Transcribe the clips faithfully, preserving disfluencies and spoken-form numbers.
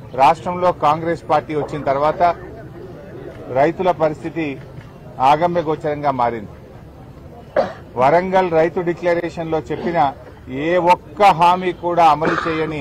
రాష్ట్రంలో కాంగ్రెస్ పార్టీ వచ్చిన తర్వాత రైతుల పరిస్థితి ఆగమ్య గోచరంగా మారింది. వరంగల్ రైతు డిక్లరేషన్ లో చెప్పిన ఏ ఒక్క హామీ కూడా అమలు చేయని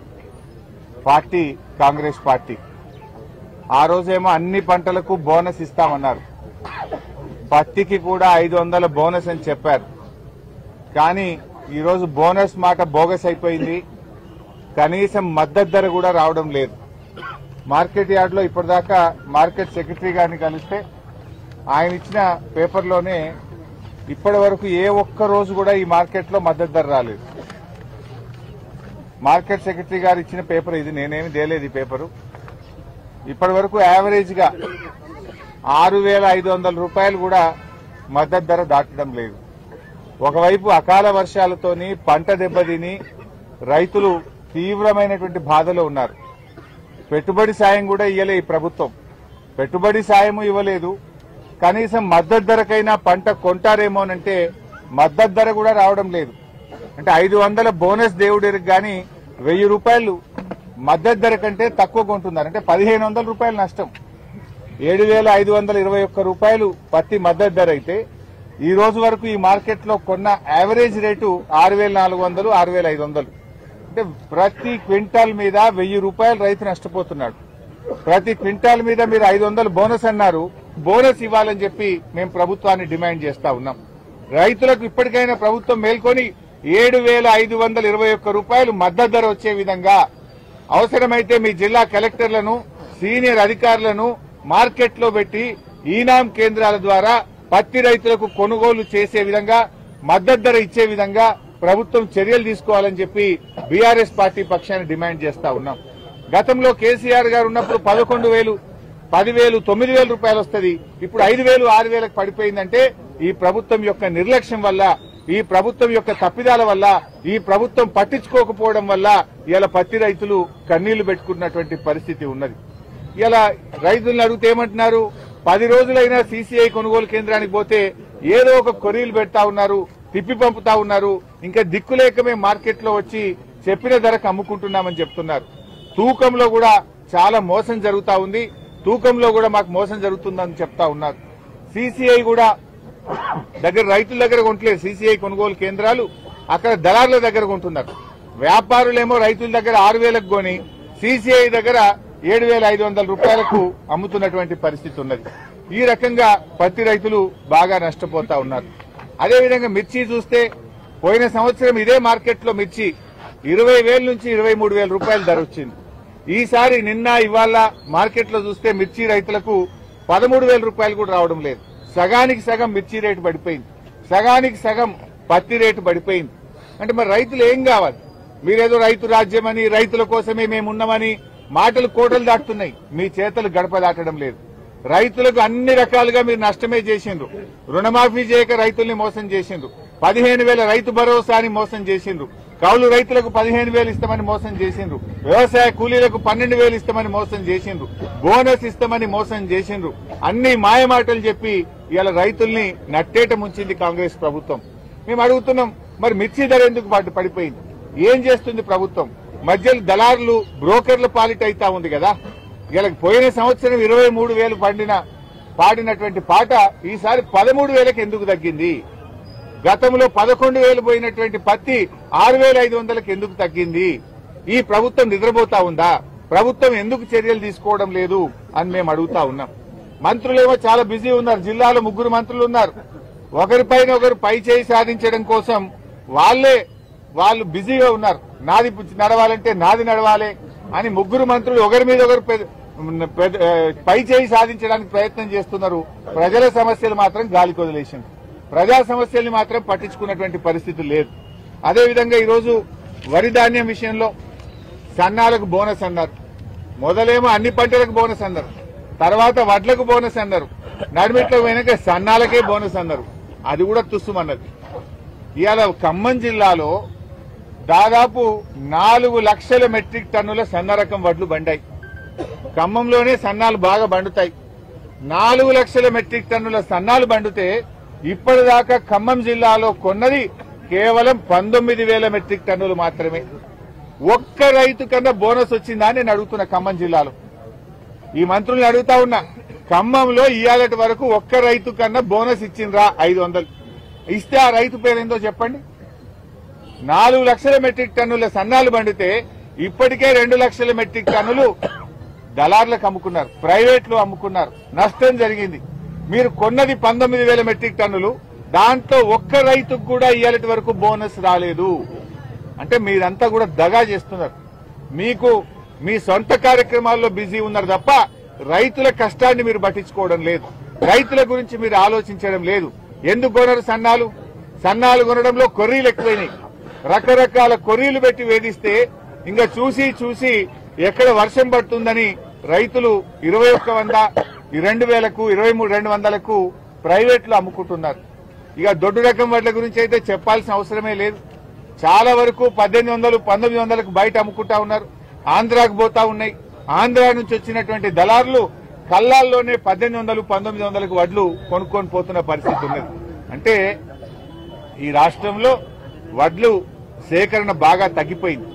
పార్టీ కాంగ్రెస్ పార్టీ. ఆ రోజేమో అన్ని పంటలకు బోనస్ ఇస్తామన్నారు, పత్తికి కూడా ఐదు వందల బోనస్ అని చెప్పారు. కానీ ఈరోజు బోనస్ మాట బోగస్ అయిపోయింది. కనీసం మద్దతు ధర కూడా రావడం లేదు. మార్కెట్ యార్డ్లో ఇప్పటిదాకా మార్కెట్ సెక్రటరీ గారిని కలిస్తే ఆయన ఇచ్చిన పేపర్లోనే ఇప్పటి వరకు ఏ ఒక్క రోజు కూడా ఈ మార్కెట్లో మద్దతు ధర రాలేదు. మార్కెట్ సెక్రటరీ గారు ఇచ్చిన పేపర్ ఇది, నేనేమి తేలేదు ఈ పేపరు. ఇప్పటి వరకు యావరేజ్ గా ఆరు వేల ఐదు వందల రూపాయలు కూడా మద్దతు ధర దాటడం లేదు. ఒకవైపు అకాల వర్షాలతోని పంట దెబ్బతిని రైతులు తీవ్రమైనటువంటి బాధలో ఉన్నారు. పెట్టుబడి సాయం కూడా ఇవ్వలే ఈ ప్రభుత్వం. పెట్టుబడి సాయం ఇవ్వలేదు, కనీసం మద్దతు ధరకైనా పంట కొంటారేమోనంటే మద్దతు ధర కూడా రావడం లేదు. అంటే ఐదు వందల బోనస్ దేవుడికి గాని వెయ్యి రూపాయలు మద్దతు ధర కంటే తక్కువ కొంటున్నారు. అంటే పదిహేను వందల రూపాయలు నష్టం. ఏడు వేల ఐదు వందల ఇరవై ఒక్క రూపాయలు పత్తి మద్దతు ధర అయితే ఈ రోజు వరకు ఈ మార్కెట్ లో కొన్న యావరేజ్ రేటు ఆరు వేల నాలుగు వందలు ఆరు వేల ఐదు వందలు. అంటే ప్రతి క్వింటాల్ మీద వెయ్యి రూపాయలు రైతు నష్టపోతున్నాడు. ప్రతి క్వింటాల్ మీద మీరు ఐదు వందలు బోనస్ అన్నారు, బోనస్ ఇవ్వాలని చెప్పి మేము ప్రభుత్వాన్ని డిమాండ్ చేస్తా ఉన్నాం. రైతులకు ఇప్పటికైనా ప్రభుత్వం మేల్కొని ఏడు వేల ఐదు వందల ఇరవై ఒక్క రూపాయలు మద్దతు ధర వచ్చే విధంగా అవసరమైతే మీ జిల్లా కలెక్టర్లను సీనియర్ అధికారులను మార్కెట్ లో పెట్టి ఈనాం కేంద్రాల ద్వారా పత్తి రైతులకు కొనుగోలు చేసే విధంగా మద్దతు ధర ఇచ్చే విధంగా ప్రభుత్వం చర్యలు తీసుకోవాలని చెప్పి బీఆర్ఎస్ పార్టీ పక్షాన్ని డిమాండ్ చేస్తా ఉన్నాం. గతంలో కేసీఆర్ గారు ఉన్నప్పుడు పదకొండు వేలు పదివేలు తొమ్మిది వేల రూపాయలు వస్తుంది, ఇప్పుడు ఐదు వేలు ఆరు వేలకు పడిపోయిందంటే ఈ ప్రభుత్వం యొక్క నిర్లక్ష్యం వల్ల, ఈ ప్రభుత్వం యొక్క తప్పిదాల వల్ల, ఈ ప్రభుత్వం పట్టించుకోకపోవడం వల్ల ఇలా పత్తి రైతులు కన్నీళ్లు పెట్టుకున్నటువంటి పరిస్థితి ఉన్నది. ఇలా రైతులను అడిగితే ఏమంటున్నారు, పది రోజులైనా సీసీఐ కొనుగోలు కేంద్రానికి పోతే ఏదో ఒక కొరీలు పెడతా ఉన్నారు, తిప్పి పంపుతా ఉన్నారు, ఇంకా దిక్కులేక మేము మార్కెట్ లో వచ్చి చెప్పిన ధరకు అమ్ముకుంటున్నామని చెప్తున్నారు. తూకంలో కూడా చాలా మోసం జరుగుతా ఉంది, తూకంలో కూడా మాకు మోసం జరుగుతుందని చెప్తా ఉన్నారు. సీసీఐ కూడా దగ్గర రైతుల దగ్గర కొంటలేదు, సీసీఐ కొనుగోలు కేంద్రాలు అక్కడ దళారుల దగ్గర కొంటున్నారు. వ్యాపారులేమో రైతుల దగ్గర ఆరు వేలకు కొని సీసీఐ దగ్గర ఏడు వేల ఐదు వందల రూపాయలకు అమ్ముతున్నటువంటి పరిస్థితి ఉన్నది. ఈ రకంగా పత్తి రైతులు బాగా నష్టపోతా ఉన్నారు. అదేవిధంగా మిర్చి చూస్తే పోయిన సంవత్సరం ఇదే మార్కెట్ లో మిర్చి ఇరవై వేల నుంచి ఇరవై మూడు వేల రూపాయల ధర వచ్చింది. ఈసారి నిన్న ఇవాళ మార్కెట్ లో చూస్తే మిర్చి రైతులకు పదమూడు వేల రూపాయలు కూడా రావడం లేదు. సగానికి సగం మిర్చి రేటు పడిపోయింది, సగానికి సగం పత్తి రేటు పడిపోయింది. అంటే మరి రైతులు ఏం కావాలి? మీరేదో రైతు రాజ్యమని, రైతుల కోసమే మేమున్నామని మాటలు కోటలు దాటుతున్నాయి, మీ చేతలు గడప దాటడం లేదు. రైతులకు అన్ని రకాలుగా మీరు నష్టమే చేసిండ్రు. రుణమాఫీ చేయక రైతుల్ని మోసం చేసిండ్రు, పదిహేను వేల రైతు భరోసాని మోసం చేసిండ్రు, కౌలు రైతులకు పదిహేను వేలు ఇస్తామని మోసం చేసిండ్రు, వ్యవసాయ కూలీలకు పన్నెండు వేలు ఇస్తామని మోసం చేసిండ్రు, బోనస్ ఇస్తామని మోసం చేసిండ్రు. అన్ని మాయమాటలు చెప్పి ఇవాళ రైతుల్ని నట్టేట ముంచింది కాంగ్రెస్ ప్రభుత్వం. మేము అడుగుతున్నాం, మరి మిర్చి ధర ఎందుకు పడిపోయింది? ఏం చేస్తుంది ప్రభుత్వం? మధ్యలో దళారులు బ్రోకర్ల పాలిట అయితా ఉంది కదా. ఇలా పోయిన సంవత్సరం ఇరవై మూడు వేలు పండిన పాడినటువంటి పాట ఈసారి పదమూడు వేలకు ఎందుకు తగ్గింది? గతంలో పదకొండు వేలు పోయినటువంటి పత్తి ఆరు వేల ఐదు వందలకు ఎందుకు తగ్గింది? ఈ ప్రభుత్వం నిద్రపోతా ఉందా? ప్రభుత్వం ఎందుకు చర్యలు తీసుకోవడం లేదు అని మేము అడుగుతా ఉన్నాం. మంత్రులేమో చాలా బిజీ ఉన్నారు. జిల్లాలో ముగ్గురు మంత్రులు ఉన్నారు. ఒకరిపైన ఒకరు పై చేయి సాధించడం కోసం వాళ్లే వాళ్ళు బిజీగా ఉన్నారు. నాది నడవాలంటే నాది నడవాలి అని ముగ్గురు మంత్రులు ఒకరి మీద ఒకరు పై చేయి సాధించడానికి ప్రయత్నం చేస్తున్నారు. ప్రజల సమస్యలు మాత్రం గాలికి వదిలేసింది. ప్రజా సమస్యల్ని మాత్రం పట్టించుకున్నటువంటి పరిస్థితి లేదు. అదేవిధంగా ఈరోజు వరి ధాన్యం విషయంలో సన్నాలకు బోనస్ అన్నారు. మొదలేమో అన్ని పంటలకు బోనస్ అన్నారు, తర్వాత వడ్లకు బోనస్ అన్నారు, నడిమిట్లో వెనక సన్నాలకే బోనస్ అన్నారు. అది కూడా తుస్సుమన్నది. ఇవాళ ఖమ్మం జిల్లాలో దాదాపు నాలుగు లక్షల మెట్రిక్ టన్నుల సన్న రకం వడ్లు బండాయి. ఖమ్మంలోనే సన్నాలు బాగా బండుతాయి. నాలుగు లక్షల మెట్రిక్ టన్నుల సన్నాలు బండితే ఇప్పటిదాకా ఖమ్మం జిల్లాలో కొన్నది కేవలం పంతొమ్మిది వేల మెట్రిక్ టన్నులు మాత్రమే. ఒక్క రైతు కన్నా బోనస్ వచ్చిందా అని నేను అడుగుతున్నా ఖమ్మం జిల్లాలో. ఈ మంత్రుల్ని అడుగుతా ఉన్నా, ఖమ్మంలో ఇవాళటి వరకు ఒక్క రైతు కన్నా బోనస్ ఇచ్చిండ్రా? ఐదు వందలు ఇస్తే ఆ రైతు పేరేందో చెప్పండి. నాలుగు లక్షల మెట్రిక్ టన్నుల సన్నాలు పండితే ఇప్పటికే రెండు లక్షల మెట్రిక్ టన్నులు దళార్లకు అమ్ముకున్నారు, ప్రైవేట్లు అమ్ముకున్నారు, నష్టం జరిగింది. మీరు కొన్నది పంతొమ్మిది వేల మెట్రిక్ టన్నులు, దాంట్లో ఒక్క రైతుకు కూడా ఇవాళటి వరకు బోనస్ రాలేదు. అంటే మీరంతా కూడా దగా చేస్తున్నారు. మీకు మీ సొంత కార్యక్రమాల్లో బిజీ ఉన్నారు తప్ప రైతుల కష్టాన్ని మీరు పట్టించుకోవడం లేదు, రైతుల గురించి మీరు ఆలోచించడం లేదు. ఎందుకు కొనరు సన్నాలు? సన్నాలు కొనడంలో కొర్రీలు ఎక్కువైనాయి. రకరకాల కొర్రీలు పెట్టి వేధిస్తే ఇంకా చూసి చూసి ఎక్కడ వర్షం పడుతుందని రైతులు ఇరవై ఒక్క వంద రెండు వేలకు ఇరవై మూడు రెండు వందలకు ప్రైవేట్లు అమ్ముకుంటున్నారు. ఇక దొడ్డు రకం వడ్ల గురించి అయితే చెప్పాల్సిన అవసరమే లేదు. చాలా వరకు పద్దెనిమిది వందలు పంతొమ్మిది వందలకు బయట అమ్ముకుంటా ఉన్నారు. ఆంధ్రాకు పోతా ఉన్నాయి. ఆంధ్ర నుంచి వచ్చినటువంటి దళారులు కల్లాల్లోనే పద్దెనిమిది వందలు పంతొమ్మిది వందలకు వడ్లు కొనుక్కొని పోతున్న పరిస్థితి ఉన్నది. అంటే ఈ రాష్ట్రంలో వడ్లు సేకరణ బాగా తగ్గిపోయింది.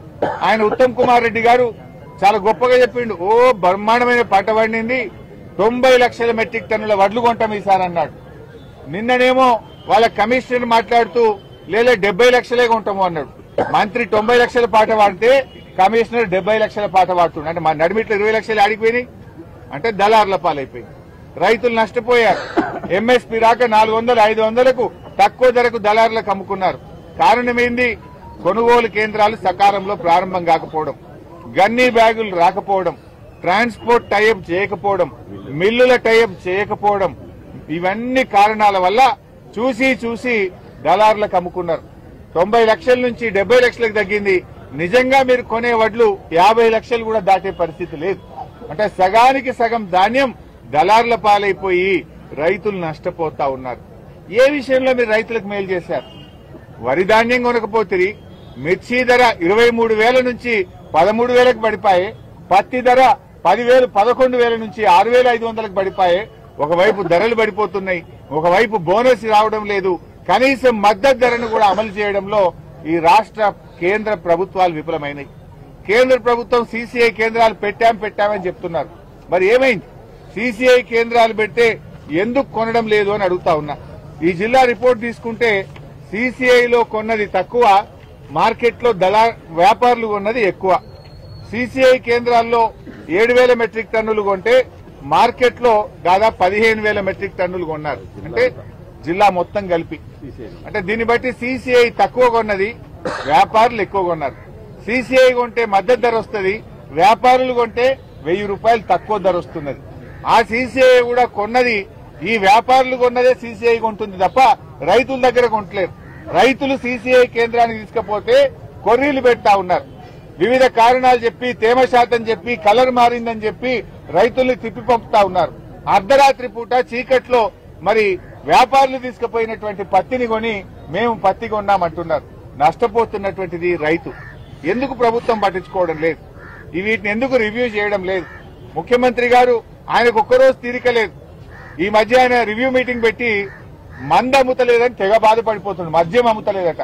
ఆయన ఉత్తమ్ కుమార్ రెడ్డి గారు చాలా గొప్పగా చెప్పిండు. ఓ బ్రహ్మాండమైన పంట పండింది, తొంభై లక్షల మెట్రిక్ టన్నుల వడ్లు కొంటాం ఈసారి అన్నాడు. నిన్ననేమో వాళ్ళ కమిషనర్ మాట్లాడుతూ లేదా డెబ్బై లక్షలే కొంటాము అన్నాడు. మంత్రి తొంభై లక్షల పాట పాడితే కమిషనర్ డెబ్బై లక్షల పాట పాడుతుండే. అంటే మా నడిమిట్లో ఇరవై లక్షలు ఆడిపోయినాయి. అంటే దళారుల పాలైపోయింది. రైతులు నష్టపోయారు. ఎంఎస్పీ రాక నాలుగు వందలు ఐదు వందలకు తక్కువ ధరకు దళారులకు అమ్ముకున్నారు. కారణం ఏంది? కొనుగోలు కేంద్రాలు సకాలంలో ప్రారంభం కాకపోవడం, గన్నీ బ్యాగులు రాకపోవడం, ట్రాన్స్పోర్ట్ టైఅప్ చేయకపోవడం, మిల్లుల టైఅప్ చేయకపోవడం, ఇవన్నీ కారణాల వల్ల చూసి చూసి దళారులకు అమ్ముకున్నారు. తొంభై లక్షల నుంచి డెబ్బై లక్షలకు తగ్గింది. నిజంగా మీరు కొనే వడ్లు యాభై లక్షలు కూడా దాటే పరిస్థితి లేదు. అంటే సగానికి సగం ధాన్యం దళారుల పాలైపోయి రైతులు నష్టపోతా ఉన్నారు. ఏ విషయంలో మీరు రైతులకు మేలు చేశారు? వరి ధాన్యం కొనకపోతే మిర్చి ధర ఇరవై మూడు వేల నుంచి పదమూడు వేలకు పడిపాయే, పత్తి ధర పదివేలు పదకొండు వేల నుంచి ఆరు వేల ఐదు వందలకు పడిపాయే. ఒకవైపు ధరలు పడిపోతున్నాయి, ఒకవైపు బోనస్ రావడం లేదు. కనీసం మద్దతు ధరను కూడా అమలు చేయడంలో ఈ రాష్ట్ర కేంద్ర ప్రభుత్వాలు విఫలమైనాయి. కేంద్ర ప్రభుత్వం సీసీఐ కేంద్రాలు పెట్టాం పెట్టామని చెప్తున్నారు. మరి ఏమైంది? సీసీఐ కేంద్రాలు పెడితే ఎందుకు కొనడం లేదు అని అడుగుతా ఉన్నా. ఈ జిల్లా రిపోర్ట్ తీసుకుంటే సీసీఐలో కొన్నది తక్కువ, మార్కెట్లో దళా వ్యాపారులు కొన్నది ఎక్కువ. సీసీఐ కేంద్రాల్లో ఏడు వేల మెట్రిక్ టన్నులు కొంటే మార్కెట్లో దాదాపు పదిహేను వేల మెట్రిక్ టన్నులు కొన్నారు. అంటే జిల్లా మొత్తం కలిపి. అంటే దీన్ని బట్టి సీసీఐ తక్కువ కొన్నది, వ్యాపారులు ఎక్కువ కొన్నారు. సీసీఐ కొంటే మద్దతు ధర వస్తుంది, వ్యాపారులు కొంటే వెయ్యి రూపాయలు తక్కువ ధర వస్తున్నది. ఆ సీసీఐ కూడా కొన్నది ఈ వ్యాపారులు కొన్నదే సీసీఐ కొంటుంది తప్ప రైతుల దగ్గర కొంటలేరు. రైతులు సీసీఐ కేంద్రానికి తీసుకపోతే కొర్రీలు పెడతా ఉన్నారు. వివిధ కారణాలు చెప్పి, తేమ శాతం చెప్పి, కలర్ మారిందని చెప్పి రైతుల్ని తిప్పి పంపుతా ఉన్నారు. అర్ధరాత్రి పూట చీకట్లో మరి వ్యాపారులు తీసుకుపోయినటువంటి పత్తిని కొని మేము పత్తి కొన్నామంటున్నారు. నష్టపోతున్నటువంటిది రైతు. ఎందుకు ప్రభుత్వం పట్టించుకోవడం లేదు? వీటిని ఎందుకు రివ్యూ చేయడం లేదు? ముఖ్యమంత్రి గారు ఆయనకు ఒక్కరోజు తీరిక లేదు. ఈ మధ్య ఆయన రివ్యూ మీటింగ్ పెట్టి మంద అమ్ముతలేదని తెగ బాధపడిపోతుంది. మద్యం అమ్ముతలేదట.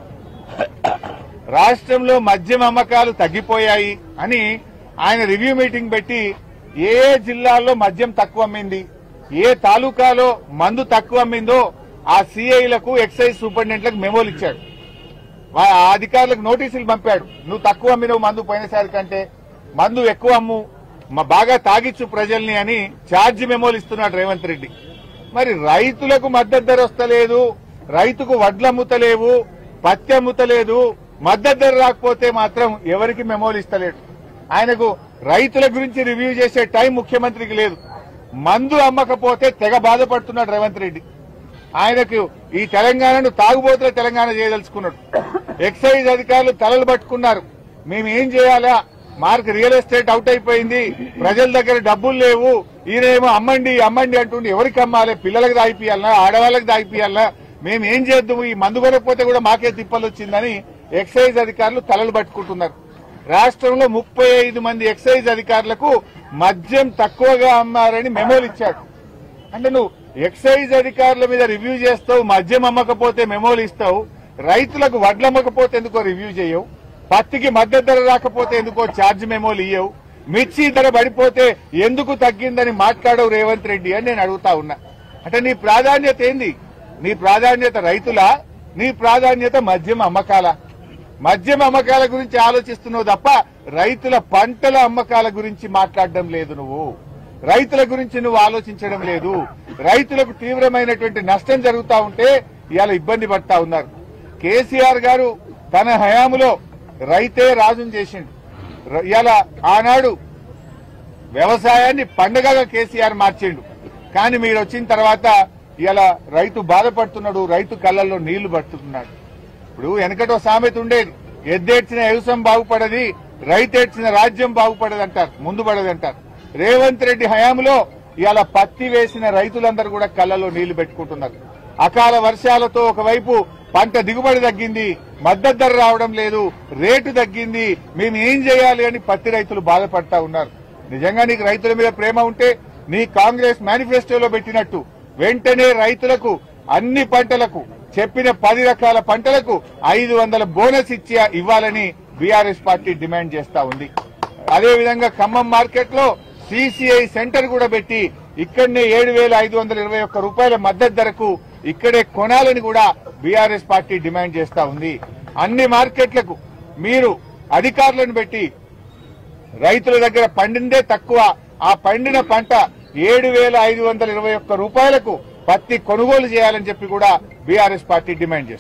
రాష్ట్రంలో మద్యం అమ్మకాలు తగ్గిపోయాయి అని ఆయన రివ్యూ మీటింగ్ పెట్టి ఏ జిల్లాల్లో మద్యం తక్కువ అమ్మింది, ఏ తాలూకాలో మందు తక్కువ అమ్మిందో ఆ సీఐలకు ఎక్సైజ్ సూపరింటెండెంట్లకు మెమోలు ఇచ్చాడు. ఆ అధికారులకు నోటీసులు పంపాడు. నువ్వు తక్కువ అమ్మినవు మందు పోయినసారి కంటే, మందు ఎక్కువ అమ్ము, బాగా తాగిచ్చు ప్రజల్ని అని ఛార్జీ మెమోలు ఇస్తున్నాడు రేవంత్ రెడ్డి. మరి రైతులకు మద్దతు ధర వస్తలేదు, రైతుకు వడ్లు అమ్ముతలేవు, పత్తి అమ్ముతలేదు, మద్దతు ధర రాకపోతే మాత్రం ఎవరికి మెమోలు ఇస్తలేడు. ఆయనకు రైతుల గురించి రివ్యూ చేసే టైం ముఖ్యమంత్రికి లేదు. మందు అమ్మకపోతే తెగ బాధపడుతున్నాడు రేవంత్ రెడ్డి. ఆయనకు ఈ తెలంగాణను తాగుబోతుల తెలంగాణ చేయదలుచుకున్నాడు. ఎక్సైజ్ అధికారులు తలలు పట్టుకున్నారు. మేము ఏం చేయాలా, మార్క్ రియల్ ఎస్టేట్ అవుట్ అయిపోయింది, ప్రజల దగ్గర డబ్బులు లేవు, ఈయనేమో అమ్మండి అమ్మండి అంటుండే. ఎవరికి అమ్మాలి? పిల్లలకు దాగిపియాలనా, ఆడవాళ్ళకి దాగిపియాలనా? మేము ఏం చేద్దాము? ఈ మందు కొనకపోతే కూడా మాకే తిప్పలు వచ్చిందని ఎక్సైజ్ అధికారులు తలలు పట్టుకుంటున్నారు. రాష్ట్రంలో ముప్పై ఐదు మంది ఎక్సైజ్ అధికారులకు మద్యం తక్కువగా అమ్మారని మెమోలు ఇచ్చాడు. అంటే నువ్వు ఎక్సైజ్ అధికారుల మీద రివ్యూ చేస్తావు, మద్యం అమ్మకపోతే మెమోలు ఇస్తావు, రైతులకు వడ్లు అమ్మకపోతే ఎందుకో రివ్యూ చేయవు. పత్తికి మద్దతు ధర రాకపోతే ఎందుకో ఛార్జ్ మెమోలు ఇయ్యవు, మిర్చి ధర పడిపోతే ఎందుకు తగ్గిందని మాట్లాడవు రేవంత్ రెడ్డి అని నేను అడుగుతా ఉన్నా. అంటే నీ ప్రాధాన్యత ఏంది? నీ ప్రాధాన్యత రైతులా? నీ ప్రాధాన్యత మద్యం అమ్మకాల? మద్యం అమ్మకాల గురించి ఆలోచిస్తున్నావు తప్ప రైతుల పంటల అమ్మకాల గురించి మాట్లాడడం లేదు. నువ్వు రైతుల గురించి నువ్వు ఆలోచించడం లేదు. రైతులకు తీవ్రమైనటువంటి నష్టం జరుగుతా ఉంటే ఇవాళ ఇబ్బంది పడతా ఉన్నారు. కేసీఆర్ గారు తన హయాములో రైతే రాజును చేసిండు. ఇవాళ ఆనాడు వ్యవసాయాన్ని పండగగా కేసీఆర్ మార్చిండు. కానీ మీరు వచ్చిన తర్వాత ఇలా రైతు బాధపడుతున్నాడు, రైతు కళ్ళల్లో నీళ్లు పడుతున్నాడు. ఇప్పుడు వెనకటో సామెత ఉండేది, ఎద్దేడ్చిన వ్యవసాయం బాగుపడది, రైతేడ్చిన రాజ్యం బాగుపడదు అంటారు, ముందు పడదు అంటారు. రేవంత్ రెడ్డి హయాంలో ఇవాళ పత్తి వేసిన రైతులందరూ కూడా కళ్ళలో నీళ్లు పెట్టుకుంటున్నారు. అకాల వర్షాలతో ఒకవైపు పంట దిగుబడి తగ్గింది, మద్దతు ధర రావడం లేదు, రేటు తగ్గింది, మేము ఏం చేయాలి అని పత్తి రైతులు బాధపడతా ఉన్నారు. నిజంగా నీకు రైతుల మీద ప్రేమ ఉంటే నీ కాంగ్రెస్ మేనిఫెస్టోలో పెట్టినట్టు వెంటనే రైతులకు అన్ని పంటలకు చెప్పిన పది రకాల పంటలకు ఐదు వందల బోనస్ ఇచ్చి ఇవ్వాలని బీఆర్ఎస్ పార్టీ డిమాండ్ చేస్తా ఉంది. అదేవిధంగా ఖమ్మం మార్కెట్ లో సీసీఐ సెంటర్ కూడా పెట్టి ఇక్కడనే ఏడు వేల ఐదు వందల ఇరవై ఒక్క రూపాయల మద్దతు ధరకు ఇక్కడే కొనాలని కూడా బీఆర్ఎస్ పార్టీ డిమాండ్ చేస్తా ఉంది. అన్ని మార్కెట్లకు మీరు అధికారులను పెట్టి రైతుల దగ్గర పండిందే తక్కువ, ఆ పండిన పంట ఏడు వేల ఐదు వందల ఇరవై ఒక్క రూపాయలకు పత్తి కొనుగోలు చేయాలని చెప్పి కూడా బీఆర్ఎస్ పార్టీ డిమాండ్ చేస్తుంది.